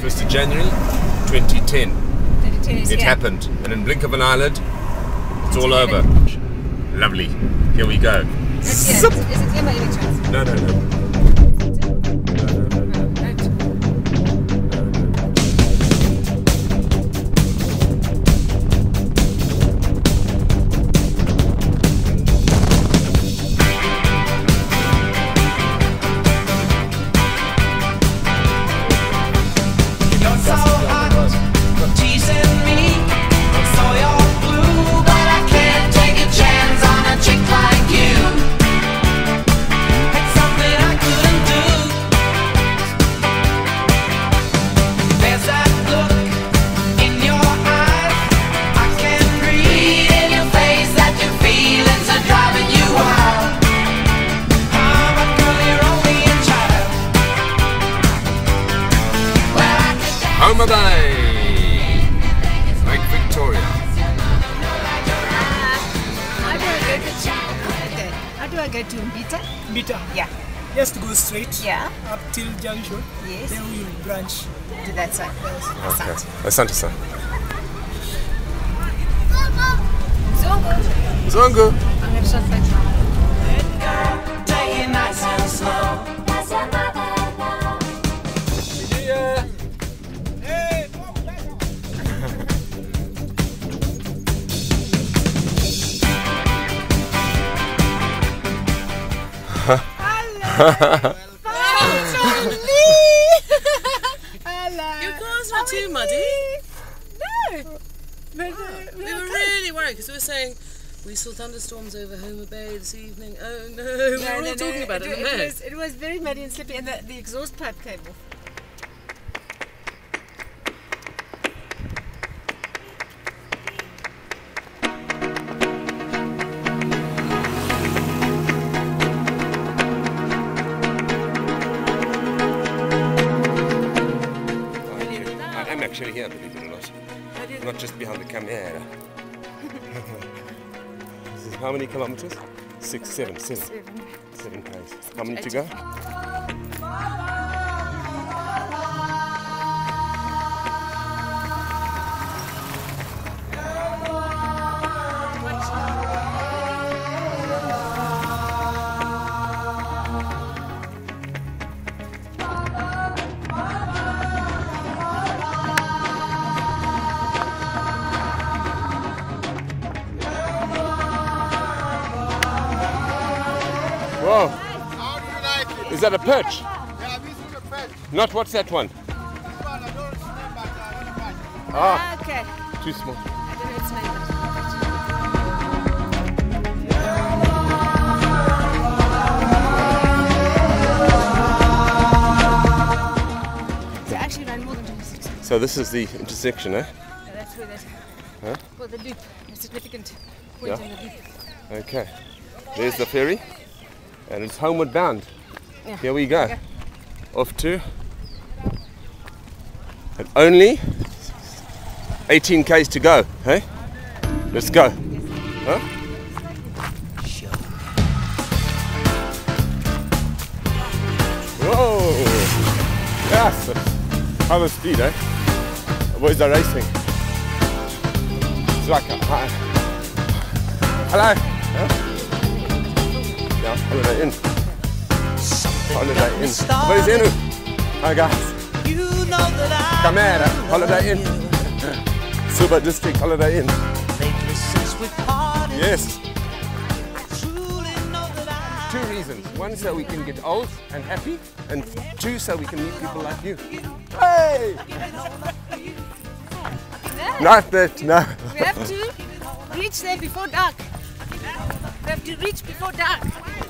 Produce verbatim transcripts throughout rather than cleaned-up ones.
first of January twenty ten. twenty ten is It here. happened, and in the blink of an eyelid, it's all heaven. over. Lovely. Here we go. Let's hear it. Is it Emma Electrons? No, no, no. Homa Bay, Lake Victoria. How do I go to okay. How do I go to Mbita? Mbita. Yeah. Just go straight Yeah. up till junction. Yes. Then we will branch. To that side. Okay. Asante sana. Zongo. Zongo. I'm gonna shut that. Take it nice and slow. Your car's not too muddy. No. But, uh, We were really worried because we were saying we saw thunderstorms over Homa Bay this evening. Oh no, we were all talking about it. It, in it, there. was, it was very muddy and slippy, and the, the exhaust pipe came off. I am actually here, believe it or not. Not just behind the camera. This is how many kilometers? Six, seven, seven. Seven. Seven k's. How many to go? Whoa! How do you like it? Is that a perch? Yeah, this is a pet. Not what's that one? This one, I don't remember, but I really like it. Ah, Okay. too small. I don't know its name. So actually ran more than twenty-six. So this is the intersection, eh? So that's where that. Huh? For the loop, a significant point Yeah. in the loop. Okay. There's the ferry, and it's homeward bound. Yeah. Here we go. Okay. Off to. And only eighteen k's to go, hey? Let's go. Huh? Whoa! Yes! High speed, eh? The boys are racing. It's like a high. Hello! Huh? Yeah, Holiday Inn. Holiday Inn. Where's Inu? Hi guys. You know that I Camera, Holiday Inn. Super District Holiday Inn. lately since we parted. Yes. I truly know that I Two reasons. One, so we can get old and happy, and two, so we can meet people like you. Hey! Not that, no. We have to reach there before dark. We have to reach before dark.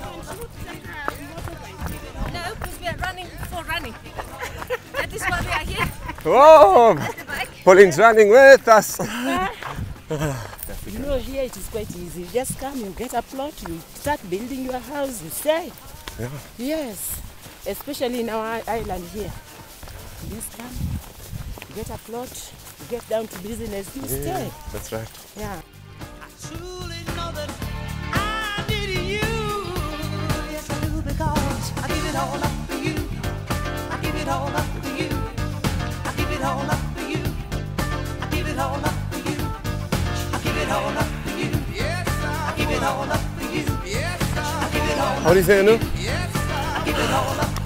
No, because we are running before running. That is why we are here. Whoa! The bike. Pauline's running with us. You know, here it is quite easy. You just come, you get a plot, you start building your house, you stay. Yeah. Yes, especially in our island here. You just come, you get a plot, you get down to business, you Yeah, stay. that's right. Yeah. truly know that I need you. Yes, I do, because I give it all up for you. I give it all up for you. I give What do you say, Anu?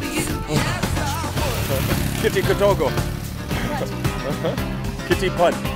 Kitty Kotogo. Uh-huh. Kitty Pud.